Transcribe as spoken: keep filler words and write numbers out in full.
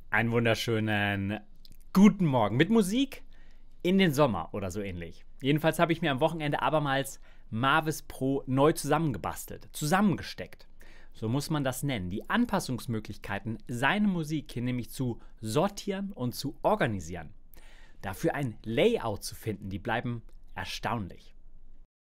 Einen wunderschönen guten Morgen mit Musik in den Sommer oder so ähnlich. Jedenfalls habe ich mir am Wochenende abermals Mavis Pro neu zusammengebastelt, zusammengesteckt. So muss man das nennen. Die Anpassungsmöglichkeiten, seine Musik hier nämlich zu sortieren und zu organisieren. Dafür ein Layout zu finden, die bleiben erstaunlich.